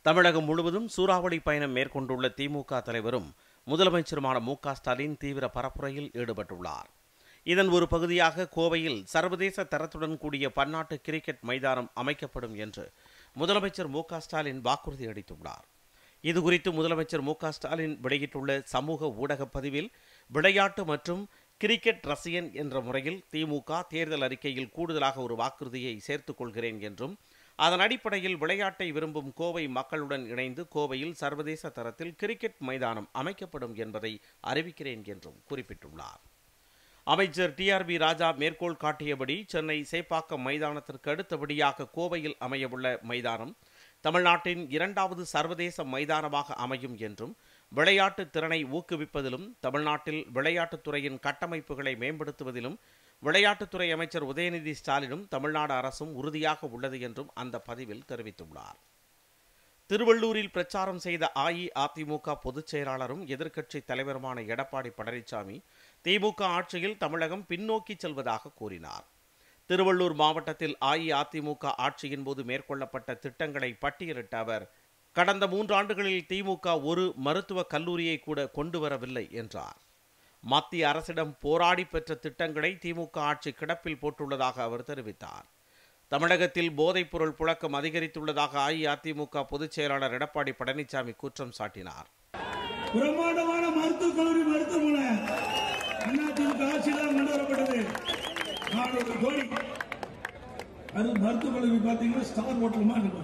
தமிழகம் முழுவதும் சூறாவளி பயணம் மேற்கொண்டுள்ள திமுக தலைவரும் முதலமைச்சருமான மு.க.ஸ்டாலின் தீவிர பரப்புரையில் ஈடுபட்டுள்ளார். இதன் ஒரு பகுதியாக கோவையில் சர்வதேச தரத்துடன் கூடிய பன்னாட்டு கிரிக்கெட் மைதானம் அமைக்கப்படும் என்று முதலமைச்சர் மு.க.ஸ்டாலின் வாக்குறுதி அளித்துள்ளார். இதுகுறித்து முதலமைச்சர் மு.க.ஸ்டாலின் வெளியிட்டுள்ள சமூக ஊடக பதிவில், விளையாட்டு மற்றும் கிரிக்கெட் ரசிகன் என்ற முறையில் திமுக தேர்தல் அறிக்கையில் கூடுதலாக ஒரு வாக்குறுதியை சேர்த்துக் கொள்கிறேன் என்றும், அதன் அடிப்படையில் விளையாட்டை விரும்பும் கோவை மக்களுடன் இணைந்து கோவையில் சர்வதேச தரத்தில் கிரிக்கெட் மைதானம் அமைக்கப்படும் என்பதை அறிவிக்கிறேன் என்றும் குறிப்பிட்டுள்ளார். அமைச்சர் டி.ஆர்.பி. ராஜா மேற்கோள் காட்டியபடி, சென்னை சேப்பாக்கம் மைதானத்திற்கு அடுத்தபடியாக கோவையில் அமையவுள்ள மைதானம் தமிழ்நாட்டின் 2வது சர்வதேச மைதானமாக அமையும் என்றும், விளையாட்டு திறனை ஊக்குவிப்பதிலும் தமிழ்நாட்டில் விளையாட்டுத்துறையின் கட்டமைப்புகளை மேம்படுத்துவதிலும் விளையாட்டுத்துறை அமைச்சர் உதயநிதி ஸ்டாலினும் தமிழ்நாடு அரசும் உறுதியாக உள்ளது என்றும் அந்த பதிவில் தெரிவித்துள்ளார். திருவள்ளூரில் பிரச்சாரம் செய்த அஇஅதிமுக பொதுச் செயலாளரும் எதிர்க்கட்சித் தலைவருமான எடப்பாடி பழனிசாமி, திமுக ஆட்சியில் தமிழகம் பின்னோக்கி செல்வதாக கூறினார். திருவள்ளூர் மாவட்டத்தில் அஇஅதிமுக ஆட்சியின் போது மேற்கொள்ளப்பட்ட திட்டங்களை பட்டியலிட்ட அவர், கடந்த 3 ஆண்டுகளில் திமுக ஒரு மருத்துவக் கல்லூரியை கூட கொண்டு வரவில்லை என்றார். மத்திய அரசிடம் போராடி பெற்ற திட்டங்களை திமுக ஆட்சி கிடப்பில் போட்டுள்ளதாக அவர் தெரிவித்தார். தமிழகத்தில் போதைப்பொருள் புழக்கம் அதிகரித்துள்ளதாக அஇஅதிமுக பொதுச் செயலாளர் எடப்பாடி பழனிசாமி குற்றம் சாட்டினார். பிரமாண்டமான மருத்துவக் கல்லூரி மருத்துவமனை அதிமுக ஆட்சியில் கொண்டு வரப்பட்டது. 400 கோடி. அது மருத்துவக் கல்லூரி பார்த்தீங்கன்னா ஸ்டார் ஹோட்டல் மாதிரி இருக்கும்.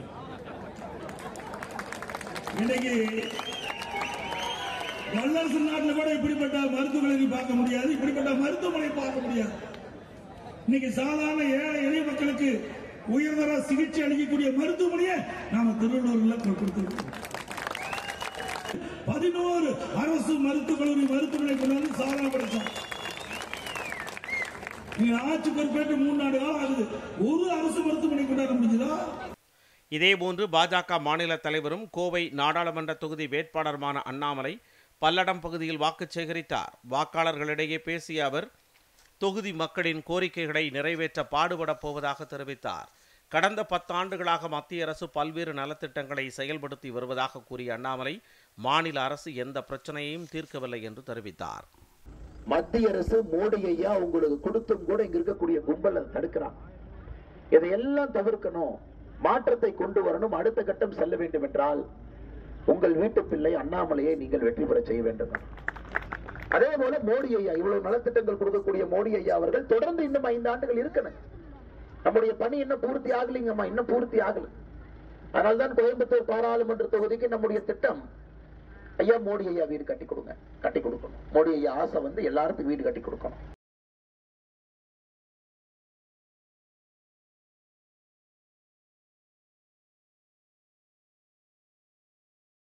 இன்னைக்கு வல்லரசு நாட்டில் கூட இப்படிப்பட்ட மருத்துவக் கல்லூரி பார்க்க முடியாது, இப்படிப்பட்ட மருத்துவமனை பார்க்க முடியாது. இன்னைக்கு சாதாரண ஏழை எளிய மக்களுக்கு உயர்தர சிகிச்சை அளிக்கக்கூடிய மருத்துவமனையை நாம திருவள்ளூர்ல கொடுத்திருக்கோம். 11 அரசு மருத்துவக் கல்லூரி மருத்துவமனை கொண்டு வந்து சாதனை படைச்சோம். நீங்க ஆட்சி பொறுப்பேற்று 3 ஆண்டு காலம் ஆகுது, ஒரு அரசு மருத்துவமனை கொண்டாட முடிஞ்சதா? இதேபோன்று பாஜக மாநில தலைவரும் கோவை நாடாளுமன்ற தொகுதி வேட்பாளருமான அண்ணாமலை பல்லடம் பகுதியில் வாக்கு சேகரித்தார். வாக்காளர்களிடையே பேசிய அவர், தொகுதி மக்களின் கோரிக்கைகளை நிறைவேற்ற பாடுபடப் போவதாக தெரிவித்தார். கடந்த 10 ஆண்டுகளாக மத்திய அரசு பல்வேறு நலத்திட்டங்களை செயல்படுத்தி வருவதாக கூறிய அண்ணாமலை, மாநில அரசு எந்த பிரச்சனையையும் தீர்க்கவில்லை என்று தெரிவித்தார். மத்திய அரசு மோடி ஐயா உங்களுக்கு கொடுத்தும் கூட இங்க இருக்கக்கூடிய கும்பலை தடுக்கிறான். இதையெல்லாம் தவிர்க்கணும், மாற்றத்தை கொண்டு வரணும், அடுத்த கட்டம் செல்ல வேண்டும் என்றால் உங்கள் வீட்டு பிள்ளை அண்ணாமலையை நீங்கள் வெற்றி பெற செய்ய வேண்டும். அதே போல மோடி ஐயா இவ்வளவு நலத்திட்டங்கள் கொடுக்கக்கூடிய மோடி ஐயா அவர்கள் தொடர்ந்து இன்னும் 5 ஆண்டுகள் இருக்கணும். நம்முடைய பணி இன்னும் பூர்த்தி ஆகலைங்கம்மா, இன்னும் பூர்த்தி ஆகல. அதனால்தான் கோயம்புத்தூர் பாராளுமன்ற தொகுதிக்கு நம்முடைய திட்டம், ஐயா மோடி ஐயா வீடு கட்டி கொடுங்க, கட்டி கொடுக்கணும். மோடி ஐயா ஆசை எல்லாருக்கும் வீடு கட்டி கொடுக்கணும்.